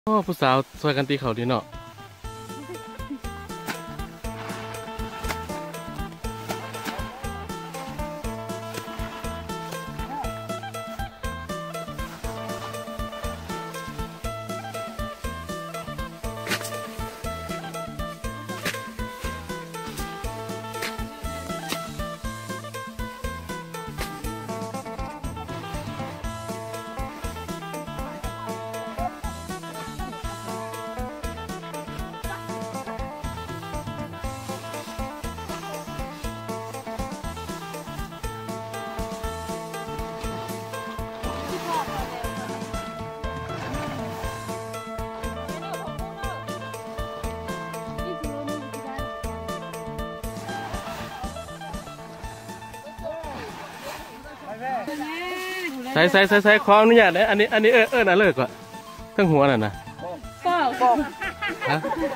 โอ้ผู้สาวช่วยกันตีเขาดีเนาะใส่ความอนุญาตนะอันนี้น่ะเลิกก่อนทั้งหัวน่ะนะบอกฮะ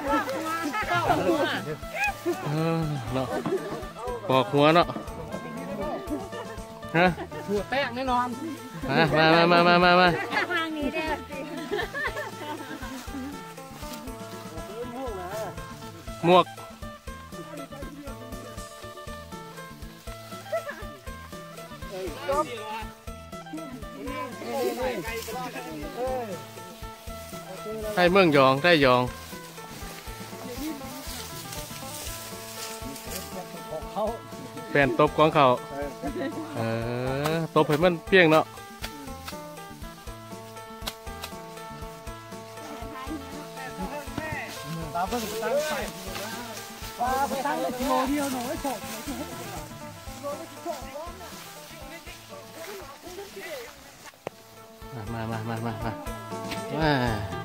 เนาะปอกหัวเนาะฮะหัวแป้งแน่นอนมาทางนี้เด้หมวกให้เมืองยองได้ยองแฟนตบของเขาตบให้มันเพียงเนาะตาเพิ่งตั้งไฟตาไปตั้งเลยกิโลเดียวหนูไม่ฉกมา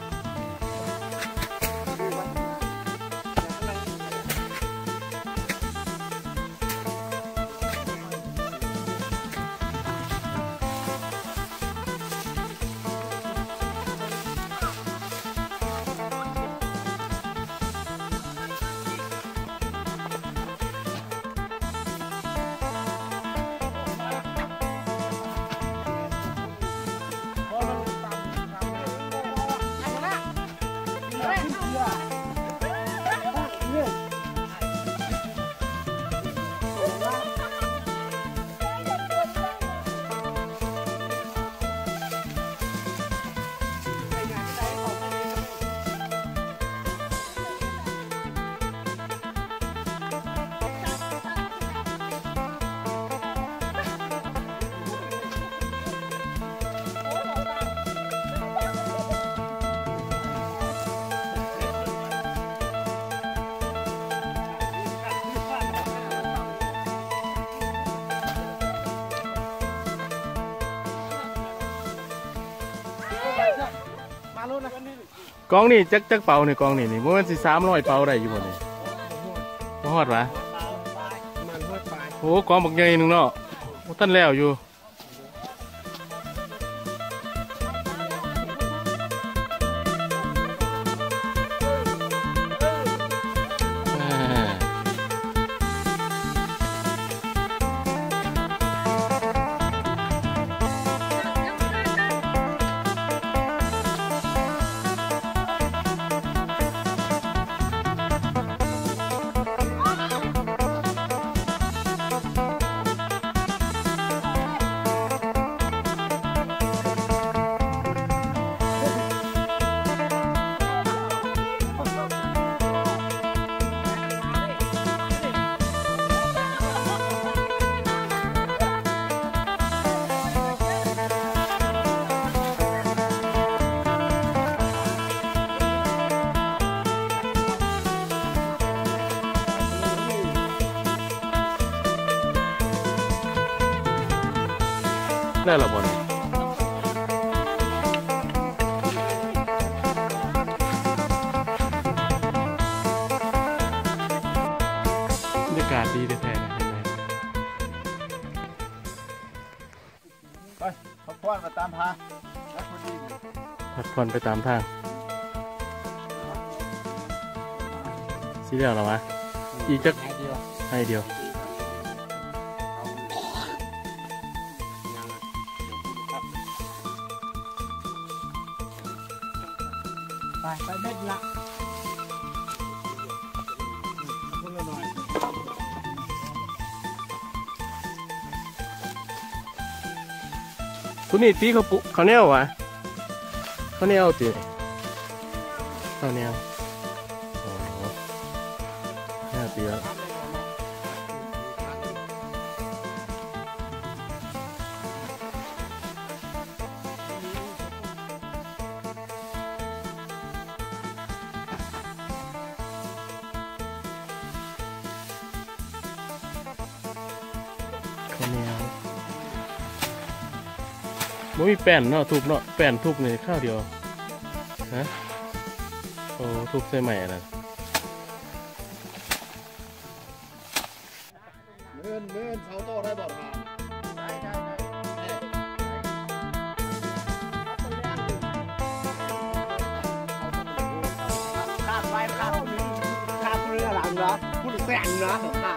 กองนี่จักเป่าเนี่ยกองนี่มันสิ300เป่าได้อยู่บ่เนี่ยบ่ฮอดวะโอ้กองบักใหญ่นึงเนาะท่านแล้วอยู่ได้หรอบอลบรรยากาศดีแท้ๆนะเห็นไหมไปพักผ่อนไปตามทางพักผ่อนไปตามทางสีเหลืองหรอวะอีกจักให้เดียวไปเม็ดละทุนี่ตีเขาปุเขาแนววะเขาแนวตีเขาแนวอ๋อแนวตีแล้วเขาแนวไม่มีแป้นเนาะทุบเนาะแป้นทุบในข้าวเดียวฮะโอ้ทุบใส่ใหม่นะเลื่อนเสาโตได้บ่ครับข้ามไปข้ามเรือหลังนะพูดแซงนะข้าม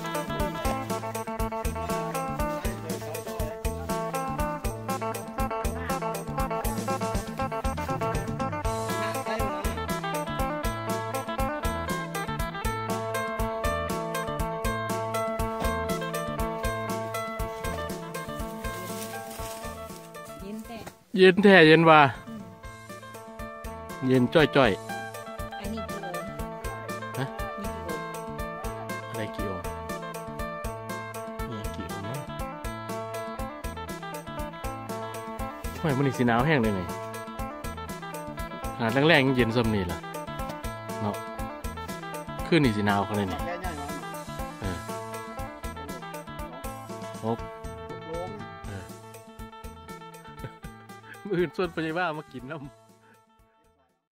เย็นแท้เย็นว่าเย็นจ้อยอันนี้กิโลๆฮะนี่กิโลอะไรกี่โอนี่กี่โอเนาะทำไมมันนี่สีหนาวแห้งเลยนี่ขนาดแรงๆยังเย็นซ้ำนี่ล่ะเนาะขึ้นนี่สีหนาวเขาเลยนี่โอ้มืออื่นส่วนไปว่ามากินน้ำ